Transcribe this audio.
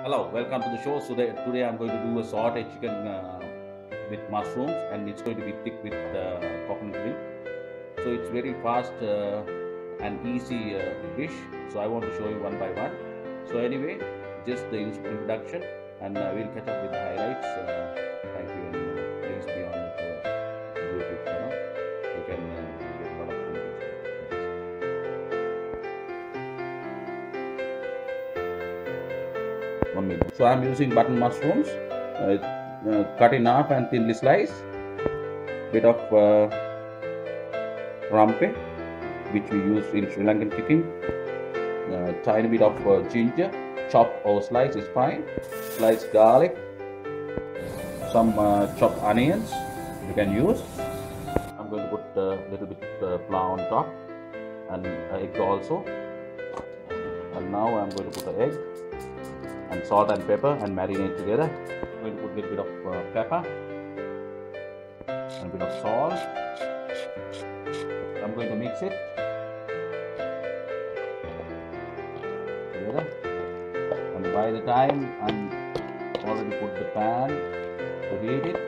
Hello, welcome to the show. So today I'm going to do a sauteed chicken with mushrooms, and it's going to be thick with coconut milk. So it's very fast and easy dish. So I want to show you one by one. So anyway, just the introduction, and we'll catch up with the highlights. Thank you, and please be on the YouTube channel. You can get a lot of information. One minute. So I'm using button mushrooms, cut in half and thinly sliced. Bit of rampe, which we use in Sri Lankan cooking. Tiny bit of ginger, chopped or sliced is fine. Sliced garlic, some chopped onions you can use. I'm going to put a little bit flour on top and egg also. And now I'm going to put an egg and salt and pepper and marinate together. I'm going to put a little bit of pepper and a bit of salt. I'm going to mix it together, and by the time I'm already put the pan to heat it.